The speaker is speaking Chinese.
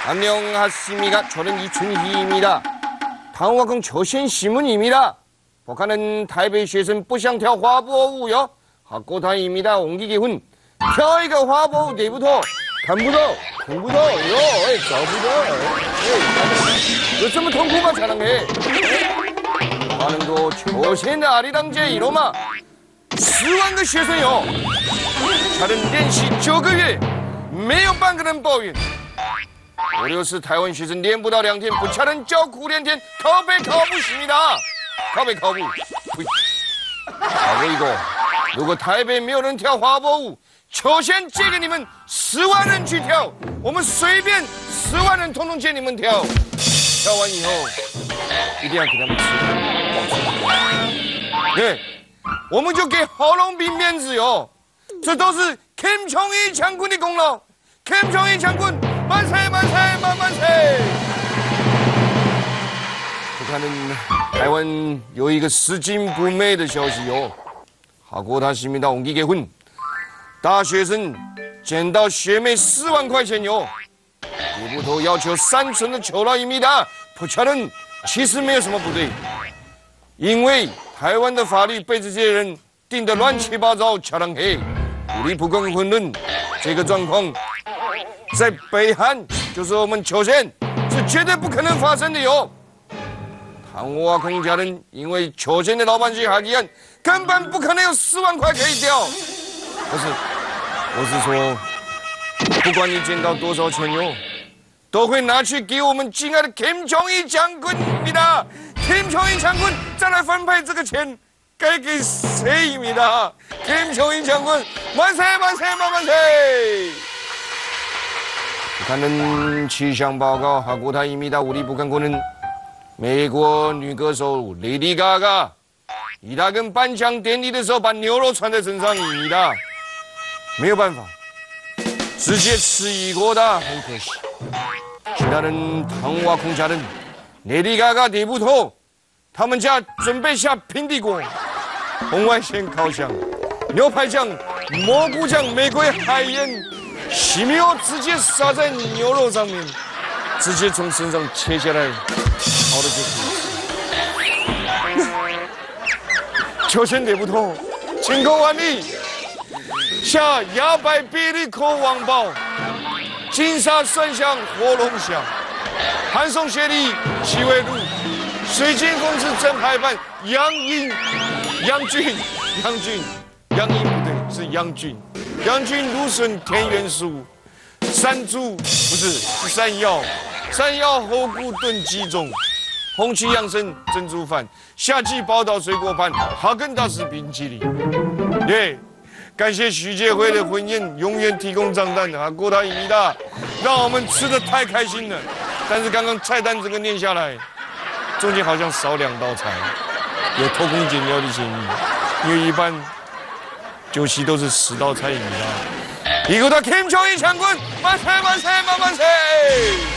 안녕하십니까. 저는 이춘희입니다. 당화궁 조선신문입니다. 북한은 타이베이시에서는 부샹跳花博物요 학고다입니다. 옹기기훈跳一个花博物내부터 간부도 공부도 저부도 요즘은 통구만 자랑해. 반응도 조선 아리랑제 이로마 수완의学生요 다른练习9个月没有半个人抱怨。我就是台湾学生练不到2天，不差人叫苦连天，靠背靠不行的，靠背靠不。还有一个，如果台北没有人跳花博舞，首先借给你们10万人去跳，我们随便10万人统统借你们跳，跳完以后一定要给他们吃好吃。对，我们就给郝龙斌面子哟，这都是 김 정일 장군의功劳。 김 정일 장군 만세 만세 만세。 북한은台湾有一个拾金不昧的消息哟，하고다십니다。 옹기개훈大学生捡到学妹4万块钱哟，也不头要求3成的酬劳입니다。 북한은其实没有什么不对，因为台湾的法律被这些人定得乱七八糟，차랑해。 우리 북한군은这个状况在北韩，就是我们朝鲜，是绝对不可能发生的哟。당화空家人因为朝鲜的老百姓하기엔根本不可能有4万块可以掉。不是，我是说，不管你捡到多少钱哟，都会拿去给我们敬爱的김 정일 장군입니다。 김 정일 장군再来分配这个钱。 该给谁입니다。 김 정일 장군 만세 만세 만세。 북한은气象报告하고다입니다。 우리 북한군은 美国女歌手 Lady Gaga 一大根颁奖典礼的时候把牛肉穿在身上입니다。 没有办法，直接吃一锅的，很可惜。其他人당화空家人 Lady Gaga 내부头， 他们家准备下平底锅。 红外线烤箱、牛排酱、蘑菇酱、玫瑰海盐、西米油直接撒在牛肉上面，直接从身上切下来，烤的就可以吃。朝鲜내부头千口万里，下牙白比例口王宝，金沙蒜香火龙香，汉宋协力七味露，水晶公司真海pan杨英。 杨菌不对，是杨菌。杨菌、芦笋、田元素、山猪不是，是山药。山药猴菇炖鸡枞，红曲养生珍珠饭，夏季宝岛水果盘，哈根达斯冰淇淋。耶！感谢徐介辉的婚宴永远提供账单하고다입니다。 让我们吃得太开心了。但是刚刚菜单整个念下来，中间好像少2道菜。 有偷工减料的嫌疑，因为一般酒席都是10道菜입니다。 이거다 김정일 장군 만세 만세 만세。